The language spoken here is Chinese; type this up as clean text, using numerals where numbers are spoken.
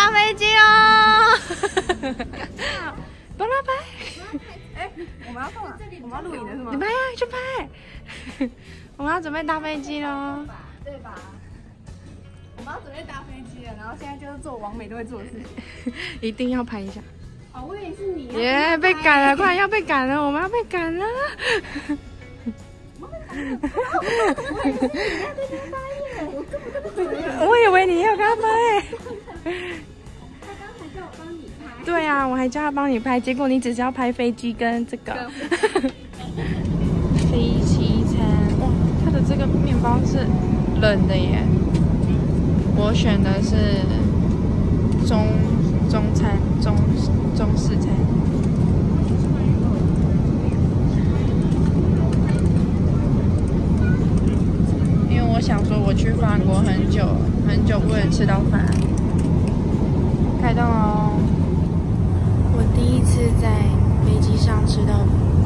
搭飞机喽！帮他拍。 哎，我们要干嘛？我们要录影的是吗？ 你拍呀，去拍。我们要准备搭飞机喽。 对吧？我们要准备搭飞机了，然后现在就是做网美都会做的事情。 一定要拍一下。 哦，我以为是你。 耶，被赶了，快要被赶了，我们要被赶了。我以为你要跟他拍。 他刚才叫我帮你拍。 对啊，我还叫他帮你拍，结果你只是要拍飞机跟这个飞机餐。哇，它的这个面包是冷的耶。我选的是中餐，中式餐。因为我想说，我去法国很久不能吃到饭。开动喽！我第一次在飞机上吃到